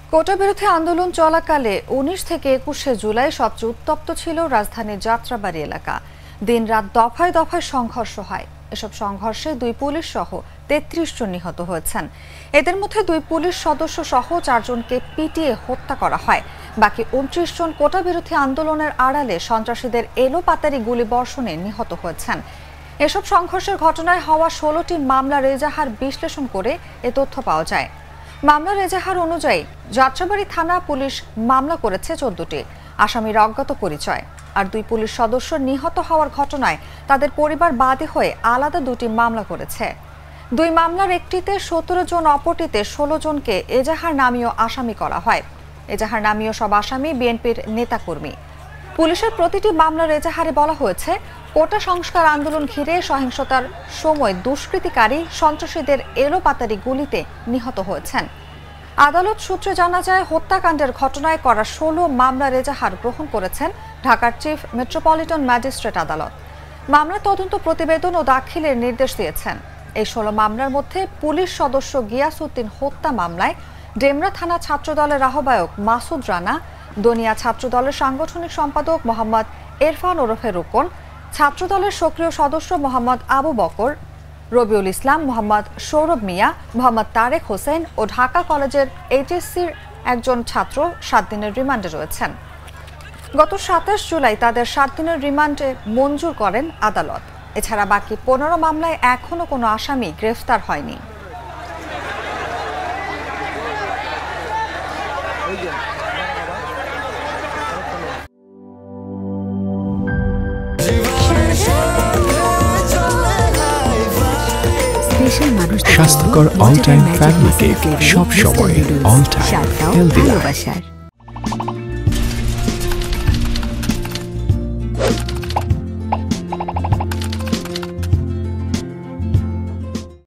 কোটা বিরোধী আন্দোলন চলাকালে ১৯ থেকে ২১শে জুলাই সবচেয়ে উত্তপ্ত ছিল রাজধানীর যাত্রাবাড়ি এলাকা। দিনরাত দফায় দফায় সংঘর্ষ হয়। এসব সংঘর্ষে ২ পুলিশ সহ ৩৩ জন নিহত হয়েছেন। এদের মধ্যে ২ পুলিশ সদস্য সহ ৪ জনকে পিটিয়ে হত্যা করা হয়। বাকি ২৯ জন কোটা বিরোধী আন্দোলনের আড়ালে সন্ত্রাসীদের এলোপাতাড়ি গুলিবর্ষণে নিহত হয়েছেন। এসব সংঘর্ষের ঘটনায় হওয়া ১৬টি মামলার এজাহার বিশ্লেষণ করে এ তথ্য পাওয়া যায়। মামলার এজাহার অনুযায়ী যাত্রাবাড়ি থানা পুলিশ মামলা করেছে ১৪টি। আসামির অজ্ঞাত পরিচয়। আর ২ পুলিশ সদস্য নিহত হওয়ার ঘটনায় তাদের পরিবার বাদী হয়ে আলাদা ২টি মামলা করেছে। ২ মামলার একটিতে ১৭ জন, অপরটিতে ১৬ জনকে এজাহার নামীয় আসামি করা হয়। এজাহার নামীয় সব আসামি বিএনপির নেতাকর্মী। পুলিশের প্রতিটি মামলার এজাহারে বলা হয়েছে, কোটা সংস্কার আন্দোলন ঘিরে সহিংসতার সময় দুষ্কৃতিকারী সন্ত্রাসীদের এলোপাতাড়ি গুলিতে নিহত হয়েছেন। আদালত সূত্রে জানা যায়, হত্যাকাণ্ডের ঘটনায় করা ১৬ মামলার এজাহার গ্রহণ করেছেন ঢাকার চিফ মেট্রোপলিটন ম্যাজিস্ট্রেট আদালত। মামলার তদন্ত প্রতিবেদন ও দাখিলের নির্দেশ দিয়েছেন। এই ১৬ মামলার মধ্যে পুলিশ সদস্য গিয়াসউদ্দিন হত্যা মামলায় ডেমরা থানা ছাত্রদলের আহ্বায়ক মাসুদ রানা, দনিয়া ছাত্রদলের সাংগঠনিক সম্পাদক মোহাম্মদ ইরফান ওরফে রুকন, ছাত্রদলের সক্রিয় সদস্য মোহাম্মদ আবু বকর, রবিউল ইসলাম, মোহাম্মদ সৌরভ মিয়া, মোহাম্মদ তারেক হোসেন ও ঢাকা কলেজের এইচএসসির একজন ছাত্র ৭ দিনের রিমান্ডে রয়েছেন। গত ২৭ জুলাই তাদের ৭ দিনের রিমান্ডে মঞ্জুর করেন আদালত। এছাড়া বাকি ১৫ মামলায় এখনো কোনো আসামি গ্রেফতার হয়নি। স্বাস্থ্যকর অল টাইম ফ্যামিলি কেক, সব সময় অল টাইম হেলদি লাইফ।